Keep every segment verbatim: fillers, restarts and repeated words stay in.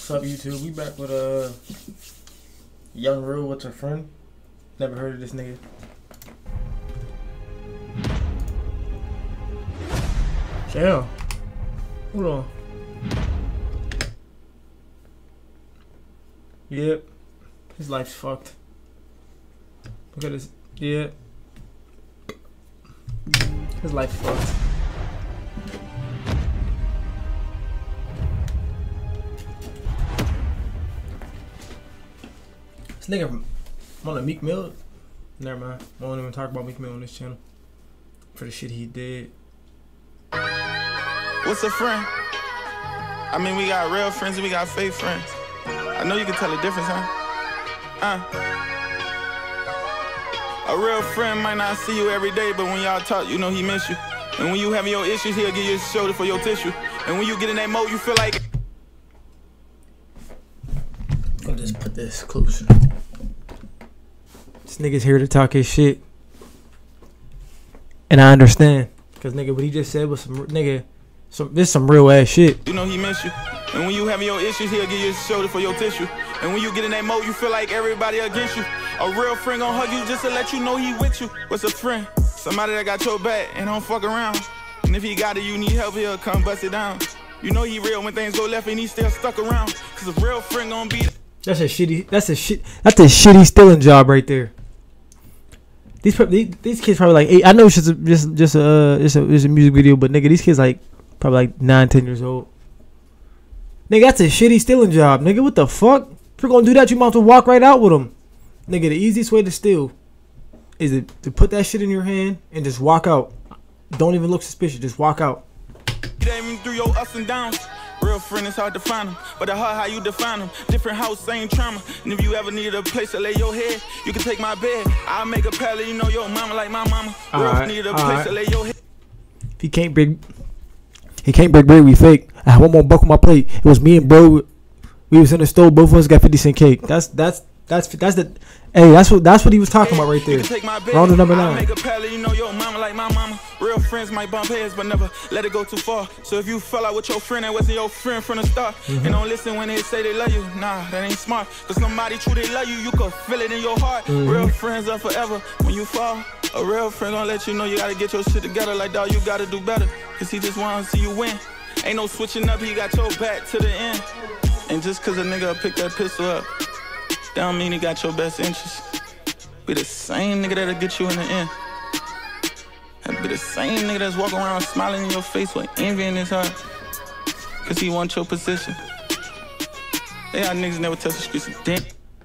What's up, YouTube? We back with uh, Young Real with her friend. Never heard of this nigga. Damn. Hold on. Yep. His life's fucked. Look at this. Yeah. His life's fucked. This nigga on a Meek Mill. Never mind. I won't even talk about Meek Mill on this channel. For the shit he did. What's a friend? I mean, we got real friends and we got fake friends. I know you can tell the difference, huh? Uh. A real friend might not see you every day, but when y'all talk, you know he miss you. And when you having your issues, he'll give you his shoulder for your tissue. And when you get in that mode, you feel like... I'll just put this closer. This nigga's here to talk his shit. And I understand. Because, nigga, what he just said was some... Nigga, some, this some real ass shit. You know he miss you. And when you having your issues, he'll give you his shoulder for your tissue. And when you get in that mode, you feel like everybody against you. A real friend gon' hug you just to let you know he with you. What's a friend? Somebody that got your back and don't fuck around. And if he got it, you need help, he'll come bust it down. You know he real when things go left and he still stuck around. Cause a real friend gon' be... That's a shitty... That's a shit... That's a shitty stealing job right there. These these, these kids probably like eight. I know it's just a, just just a, uh, it's a it's a music video, but nigga, these kids like probably like nine, ten years old. Nigga, that's a shitty stealing job, nigga. What the fuck? If you're gonna do that, you might have to walk right out with them. Nigga, the easiest way to steal is to, to put that shit in your hand and just walk out. Don't even look suspicious. Just walk out. Even through your ups and downs. Real friend is hard to find them, but the hard how you define them. Different house, same trauma. And if you ever needed a place to lay your head, you can take my bed. I'll make a pallet, you know your mama like my mama. Real right, needed a place right. to lay your head. If he can't break, he can't break bread, we fake. I had one more buck on my plate. It was me and bro. We was in the store. Both of us got fifty cent cake. That's that's that's that's the. Hey, that's what that's what he was talking about right there. Round number nine. Make a pallet, you know your mama like my mama. Real friends might bump heads, but never let it go too far. So if you fell out with your friend, that wasn't your friend from the start. Mm-hmm. And don't listen when they say they love you. Nah, that ain't smart. Cause somebody true they love you, you can feel it in your heart. Mm-hmm. Real friends are forever. When you fall, a real friend gonna let you know you gotta get your shit together. Like dog, you gotta do better. Cause he just wanna see you win. Ain't no switching up, he got your back to the end. And just cause a nigga pick that pistol up, that don't mean he got your best interest. Be the same nigga that'll get you in the end. That be the same nigga that's walking around smiling in your face with envy in his heart. Cause he want your position. They got niggas never touch the streets of damn.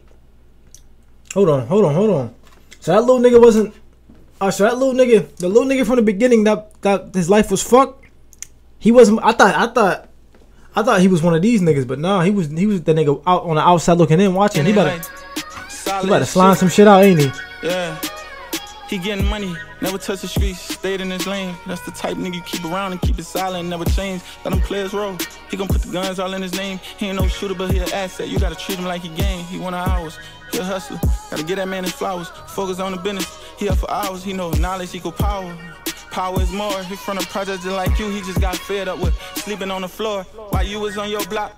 Hold on, hold on, hold on. So that little nigga wasn't... Oh, so that little nigga, the little nigga from the beginning that, that his life was fucked, he wasn't... I thought, I thought... I thought he was one of these niggas, but nah, he was he was the nigga out on the outside looking in, watching. He better, he better slime some shit out, ain't he? Yeah. He getting money, never touch the streets, stayed in his lane. That's the type nigga you keep around and keep it silent, never change. Let him play his role. He gon' put the guns all in his name. He ain't no shooter, but he an asset. You gotta treat him like he game. He one of ours. He a hustler. Gotta get that man his flowers. Focus on the business. He up for hours. He know knowledge equal power. Power is more. He from the project just like you. He just got fed up with sleeping on the floor while you was on your block.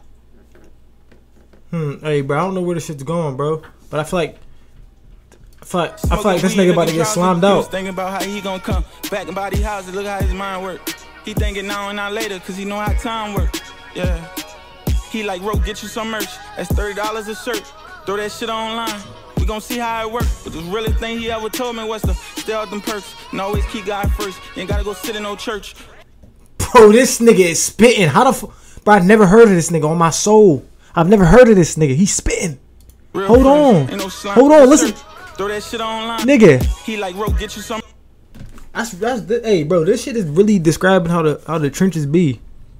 Hmm. Hey, bro. I don't know where this shit's going, bro. But I feel like, I feel like, I feel like this nigga about to get slimed out. He was thinking about how he gonna come back and buy these houses. Look how his mind work. He thinking now and not later, cause he know how time work. Yeah. He like, bro, get you some merch. That's thirty dollars a shirt. Throw that shit online. We gon' see how it works. But the realest thing he ever told me was to stay out them perks and always keep God first. You ain't gotta go sit in no church. Bro, this nigga is spitting. How the f... Bro, I've never heard of this nigga on my soul. I've never heard of this nigga. He's spitting. Real Hold on. No Hold on, listen. Throw that shit online. Nigga. He like, bro, get you some. That's, that's, hey, bro, this shit is really describing how the how the trenches be.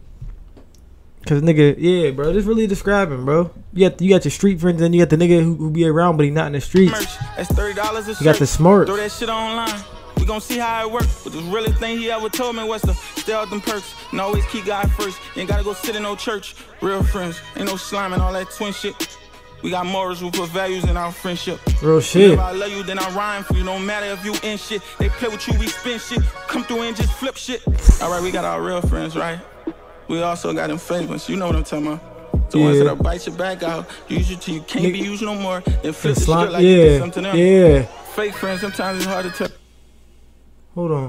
Cause nigga, yeah, bro, this really describing, bro. You got you got your street friends and you got the nigga who, who be around but he not in the streets. That's thirty dollars a shirt. You got the smart. Throw that shit online. We gon' see how it works. But the realest thing he ever told me was to stay out them perks and always keep God first. You ain't gotta go sit in no church. Real friends, ain't no slime and all that twin shit. We got morals, we put values in our friendship. Real shit. If I love you, then I rhyme for you. No matter if you in shit. They play with you, we spin shit. Come through and just flip shit. All right, we got our real friends, right? We also got them favorites. You know what I'm talking about. The ones that bite your back out, use you till you can't be used no more. Then flip the slime, shit like yeah, you did something else. Yeah. Fake friends, sometimes it's hard to tell. Hold on.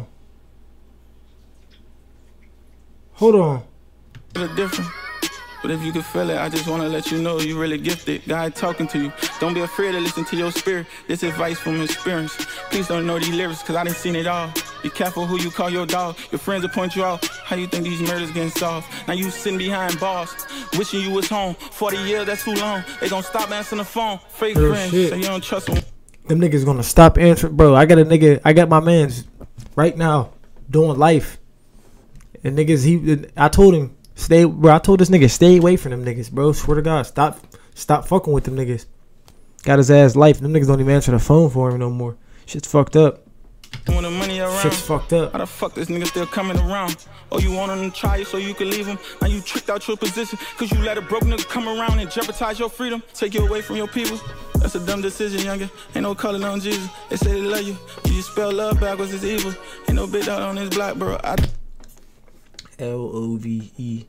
Hold on. It's different. But if you can feel it, I just want to let you know you really gifted. God talking to you. Don't be afraid to listen to your spirit. This advice from experience. Please don't know these lyrics, cause I done seen it all. Be careful who you call your dog. Your friends will point you out. How you think these murders getting solved? Now you sitting behind bars, wishing you was home. forty years, that's too long. They gon' stop answering the phone. Fake Real friends, shit. so you don't trust them. Them niggas gonna stop answering. Bro, I got a nigga, I got my mans right now doing life. And niggas, he, I told him, stay, bro, I told this nigga, stay away from them niggas, bro. Swear to God, stop, stop fucking with them niggas. Got his ass life. Them niggas don't even answer the phone for him no more. Shit's fucked up. When the money around, shit's fucked up. How the fuck this nigga still coming around? Oh, you want him to try you so you can leave him? Now you tricked out your position, cause you let a broke nigga come around and jeopardize your freedom. Take you away from your people. That's a dumb decision, younger. Ain't no calling on Jesus. They say they love you. You just spell love backwards, it's evil. Ain't no big dog on this block, bro. I L O V E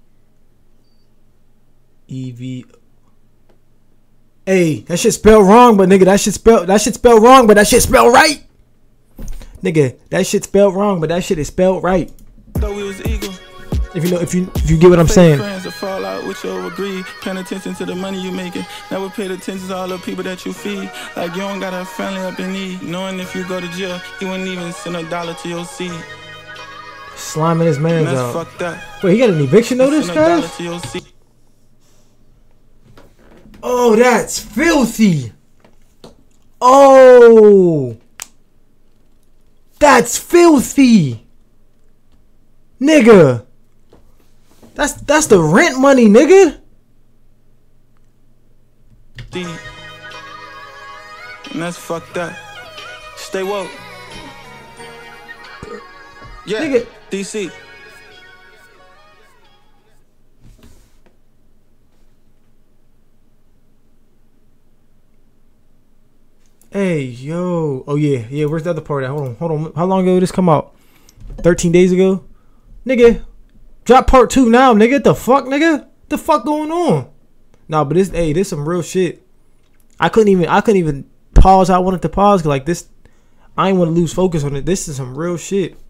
E V. Hey, that shit spelled wrong, but nigga, that shit spelled that shit spelled wrong, but that shit spelled right. Nigga, that shit spelled wrong, but that shit is spelled right. Though we was eagle. If you know, if you if you get what I'm Fake saying. Friends that fall out with your agree. Paying attention to the money you making. Never paid attention to all the people that you feed. Like you don't got a family up in need. Knowing if you go to jail, you wouldn't even send a dollar to your seed. Sliming his man's that's out. Fucked up. Wait, he got an eviction notice, guys? Oh, that's filthy. Oh, that's filthy, nigga. That's that's the rent money, nigga. And that's fucked up. Stay woke. Yeah, nigga. D C. Hey, yo. Oh, yeah. Yeah, where's the other part at? Hold on. Hold on. How long ago did this come out? thirteen days ago? Nigga. Drop part two now, nigga. What the fuck, nigga? What the fuck going on? Nah, but this, hey, this some real shit. I couldn't even, I couldn't even pause. I wanted to pause. Cause like this, I ain't want to lose focus on it. This is some real shit.